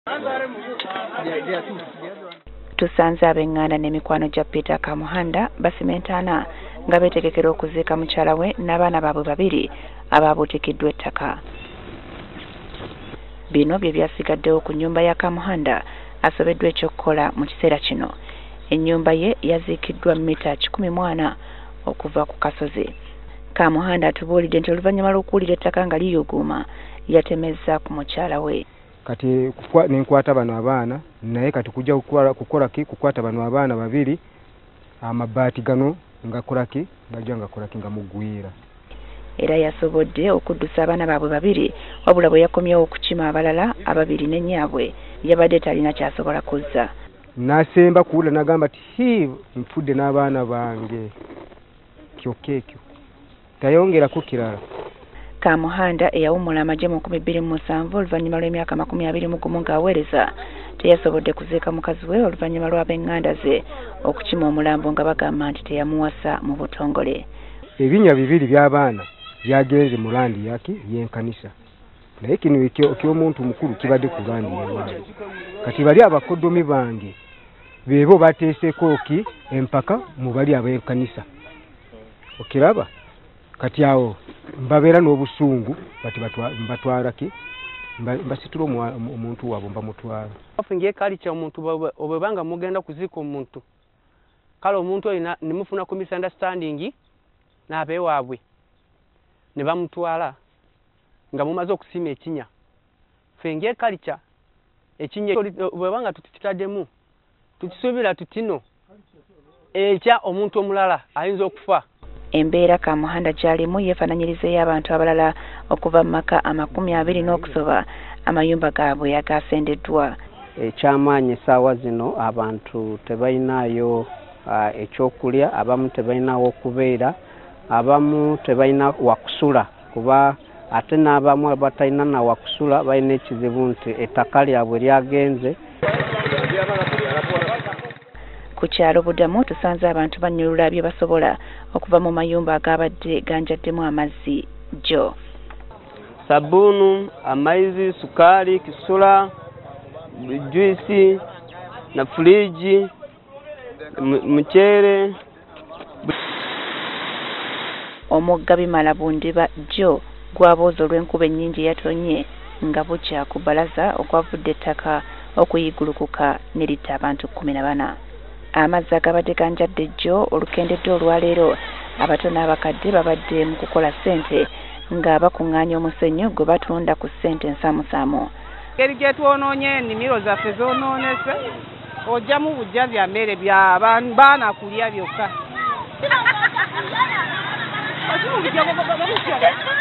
Tusanze abengana n'emikwano gya Peter Kamuhanda basementana nga beetegekera okuziika mukyala we n'abaana baabwe babiri abaabuutikiddwa ettaka. Bino bye byasigaddewo ku nnyumba ya Kamuhanda asobeddwa ekyokukola mu kiseera kino. Ennyumba ye yaziikiddwa mita 14 okuva ku kasozi. Kamuhanda atubuulidde nti oluvannyuma lw'okuwulira ettaka nga liyuguuma yatemezza ku mukyala we. Kati nenkwata bano abaana naye kati kujja kukola ki kukwata bano abaana babiri amabaati gano ngakola ki ngajja ngakola ki nga mugwira. Era yasobodde okuddusa abaana baabwe babiri wabula bwe yakomyewo okukima abalala ababiri ne nnyabwe yabadde talina kyasobola kuzza. Nasemba kuwulira n'agamba ti nfudde n'abaana bange kyokka ekyo tayongerako kirala. Kamuhanda eyawummula amagye mu 2007 oluvannyuma lw'emyaka 21 ng'aweereza teyasobodde kuziika mukazi we oluvannyuma lw'ab'enganda ze okukima omulambo nga bagamba nti teyamuwasa mu butongole. Ebinnya bibiri by'abaana byagenze mu landi yaki y'enkanisa naye kino eky'omuntu mukulu kibadde ku landi y'ewange. Kati bali abakoddomi bange beebo bateeseko ki empaka mu bali ab'enkanisa okiraba. Kati awo mbabeera n'obusungu bati mbatwala ki mbasitula omuntu waabwe mbamutwala. Ofunge kalicha omuntu obwebanga mugenda kuziika omuntu kale omuntu oyo nemufuna ku misunderstanding n'abeewaabwe ne bamutwala nga mumaze okusima ekinya. Fenge kalicha ekinya obwebanga tukitaddemu tukisuubira tutino ekya omuntu omulala ayinza okufa. Embeera Kamuhanda gy'alimu yeefaananyirizeeyo abantu abalala okuva mu maka 20 n'okusoba amayumba gaabwe agasendeddwa. Ekyamaanyi essaawa zino abantu tebalinayo ekyokulya, abamu tebalinawo okubeera, abamu tebalina wakusula kuba ate n'abamu abatalina na wakusula balina ekizibu nti ettaka lyabwe lyagenze. Ku kyalo Budamu tusanze abantu bannyulula bye basobola okuva mu mayumba agabadde ganjaddemu amazzi jo. Sabunu, amaizi, sukali, kisula, juisi na friji, muchere. Omugga Bimala Bundiba jo gwabooza olw'enkuba ennyingi yatonye nga bukya ku bbalaza okwavudde ettaka okuyigulukuka ne litta abantu 14. Amazzi agabadde ganjadde jjo olukendedde olwaleero abato n'abakadde babadde mu kukola ssente nga bakuŋŋaanya omusenyu gwe batunda ku ssente nsaamusaamu. Engeri gye twonoonye ennimiro zaffe zoonoonese ojjamu bujja bya mmere bya baana kulya byokka.